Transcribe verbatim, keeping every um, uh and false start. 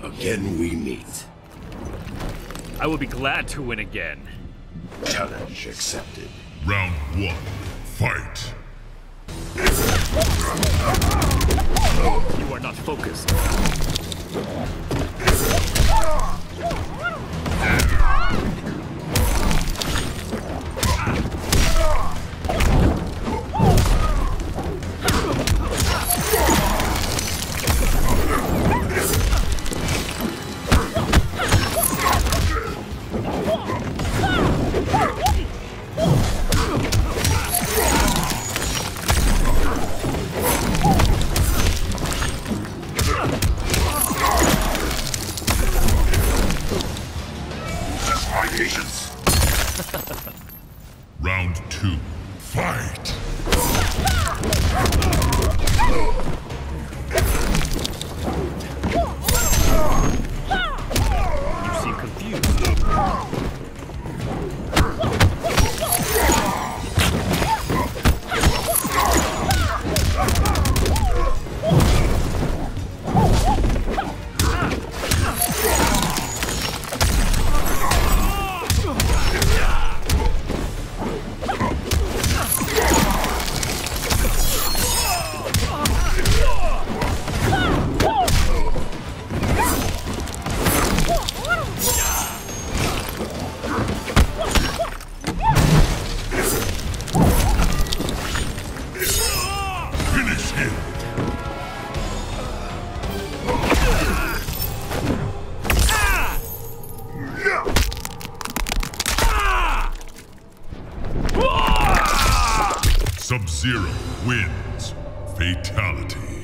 Again we meet. I will be glad to win again. Challenge accepted. Round one, fight! You are not focused. Patience. Round two, fight! You seem confused. Sub-Zero wins. Fatality.